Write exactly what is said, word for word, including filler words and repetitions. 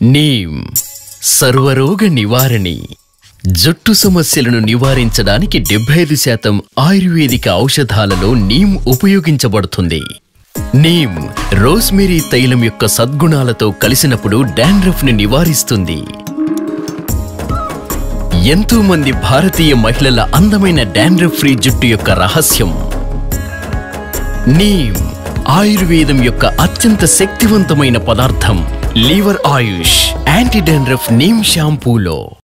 Neem సర్వరోగ నివారణి. జుట్టు సమస్యలను నివారించడానికి డెబ్బై ఐదు శాతం ఆయుర్వేదిక ఔషధాలలో నీమ్ ఉపయోగించబడుతుంది. నీమ్ రోస్మెరీ తైలం యొక్క సద్గుణాలతో కలిసినప్పుడు డాండ్రఫ్ ని నివారిస్తుంది. ఎంతో మంది భారతీయ మహిళల అందమైన డాండ్రఫ్ ఫ్రీ జుట్టు యొక్క రహస్యం నీమ్ ఆయుర్వేదం యొక్క అత్యంత శక్తివంతమైన పదార్థం Lever Ayush anti dandruff neem షాంపూలో.